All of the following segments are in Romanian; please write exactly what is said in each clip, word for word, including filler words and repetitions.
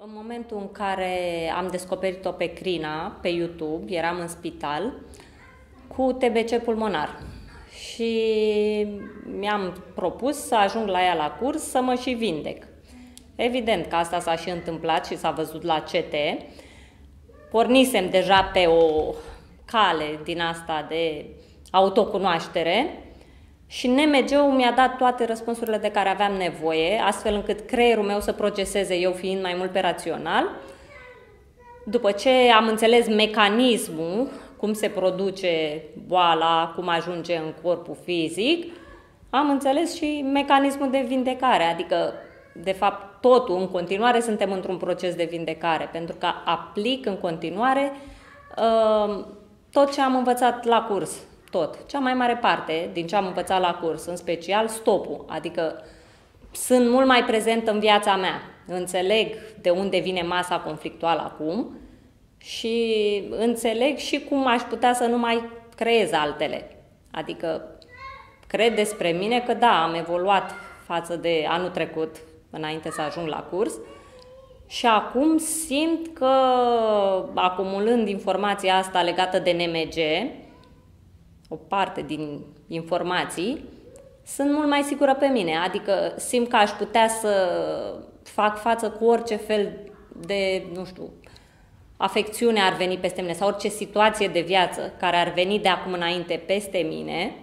În momentul în care am descoperit-o pe Crina, pe YouTube, eram în spital cu T B C pulmonar și mi-am propus să ajung la ea la curs să mă și vindec. Evident că asta s-a și întâmplat și s-a văzut la C T. Pornisem deja pe o cale din asta de autocunoaștere și N M G-ul mi-a dat toate răspunsurile de care aveam nevoie, astfel încât creierul meu să proceseze, eu fiind mai mult pe rațional. După ce am înțeles mecanismul, cum se produce boala, cum ajunge în corpul fizic, am înțeles și mecanismul de vindecare, adică, de fapt, totul, în continuare, suntem într-un proces de vindecare, pentru că aplic în continuare uh, tot ce am învățat la curs. Tot. Cea mai mare parte din ce am învățat la curs, în special stopul, adică sunt mult mai prezent în viața mea. Înțeleg de unde vine masa conflictuală acum și înțeleg și cum aș putea să nu mai creez altele. Adică cred despre mine că da, am evoluat față de anul trecut, înainte să ajung la curs, și acum simt că, acumulând informația asta legată de N M G, o parte din informații, sunt mult mai sigură pe mine, adică simt că aș putea să fac față cu orice fel de, nu știu, afecțiune ar veni peste mine sau orice situație de viață care ar veni de acum înainte peste mine,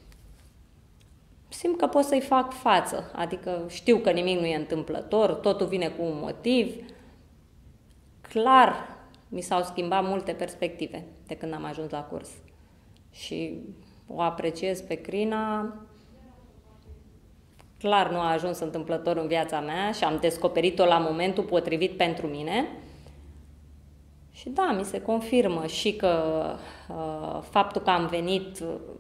simt că pot să-i fac față, adică știu că nimic nu e întâmplător, totul vine cu un motiv. Clar, mi s-au schimbat multe perspective de când am ajuns la curs. Și o apreciez pe Crina, clar nu a ajuns întâmplător în viața mea și am descoperit-o la momentul potrivit pentru mine. Și da, mi se confirmă și că uh, faptul că am venit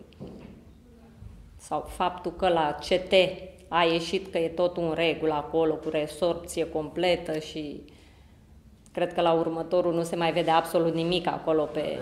sau faptul că la C T a ieșit că e totul în regulă acolo, cu resorpție completă și cred că la următorul nu se mai vede absolut nimic acolo pe...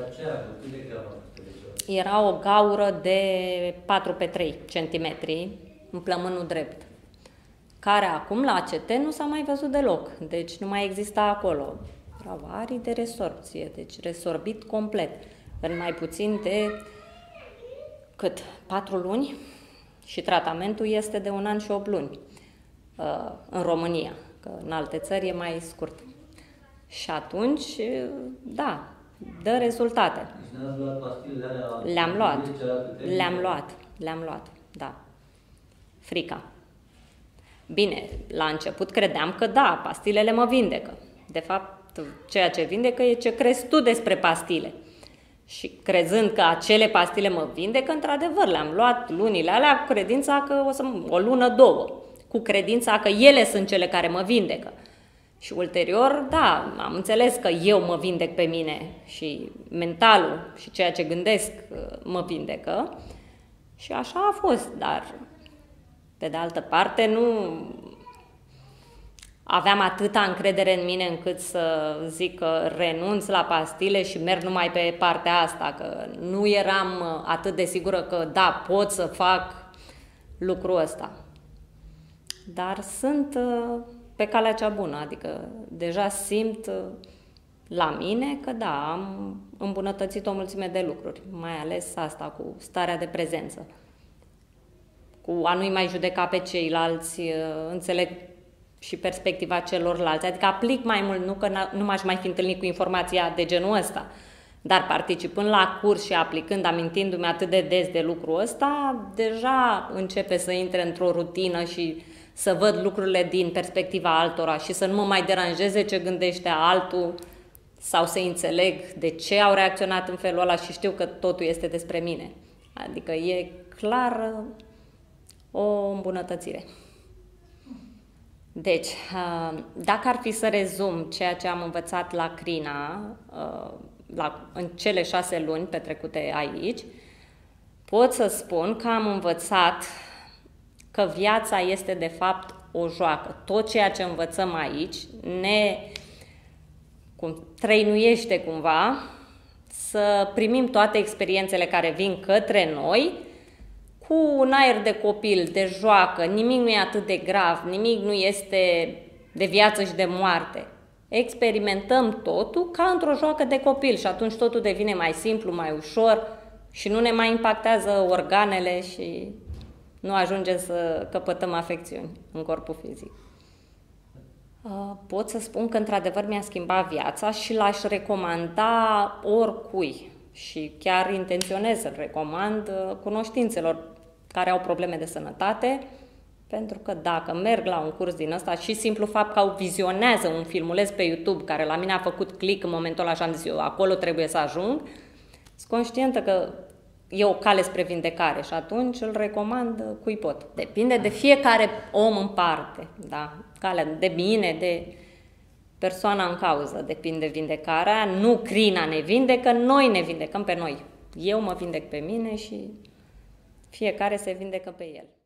Era o gaură de patru pe trei centimetri în plămânul drept, care acum la C T nu s-a mai văzut deloc, deci nu mai exista acolo. Erau arii de resorpție, deci resorbit complet, în mai puțin de cât? patru luni și tratamentul este de un an și opt luni uh, în România, că în alte țări e mai scurt. Și atunci, da, dă rezultate. Le-am luat, le-am luat, le-am luat, da. Frica. Bine, la început credeam că da, pastilele mă vindecă. De fapt, ceea ce vindecă e ce crezi tu despre pastile. Și crezând că acele pastile mă vindecă, într-adevăr, le-am luat lunile alea cu credința că o să, o lună, două, cu credința că ele sunt cele care mă vindecă. Și ulterior, da, am înțeles că eu mă vindec pe mine și mentalul și ceea ce gândesc mă vindecă și așa a fost, dar pe de altă parte nu aveam atâta încredere în mine încât să zic că renunț la pastile și merg numai pe partea asta, că nu eram atât de sigură că da, pot să fac lucrul ăsta. Dar sunt pe calea cea bună, adică deja simt la mine că da, am îmbunătățit o mulțime de lucruri, mai ales asta cu starea de prezență, cu a nu-i mai judeca pe ceilalți, înțeleg și perspectiva celorlalți, adică aplic mai mult, nu că nu m-aș mai fi întâlnit cu informația de genul ăsta, dar participând la curs și aplicând, amintindu-mi atât de des de lucrul ăsta, deja începe să intre într-o rutină și să văd lucrurile din perspectiva altora și să nu mă mai deranjeze ce gândește altul sau să înțeleg de ce au reacționat în felul ăla și știu că totul este despre mine. Adică e clar o îmbunătățire. Deci, dacă ar fi să rezum ceea ce am învățat la Crina, la, în cele șase luni petrecute aici, pot să spun că am învățat că viața este de fapt o joacă. Tot ceea ce învățăm aici ne cum, trăinuiește cumva să primim toate experiențele care vin către noi cu un aer de copil, de joacă, nimic nu e atât de grav, nimic nu este de viață și de moarte. experimentăm totul ca într-o joacă de copil și atunci totul devine mai simplu, mai ușor și nu ne mai impactează organele și nu ajungem să căpătăm afecțiuni în corpul fizic. Pot să spun că într-adevăr mi-a schimbat viața și l-aș recomanda oricui și chiar intenționez să-l recomand cunoștințelor care au probleme de sănătate, pentru că dacă merg la un curs din ăsta și simplu fapt că au vizionează un filmuleț pe YouTube care la mine a făcut click în momentul ăla și am zis eu acolo trebuie să ajung, sunt conștientă că e o cale spre vindecare și atunci îl recomand cui pot. Depinde de fiecare om în parte, da? Calea de mine, de persoana în cauză, depinde vindecarea. Nu crina ne vindecă, noi ne vindecăm pe noi. Eu mă vindec pe mine și fiecare se vindecă pe el.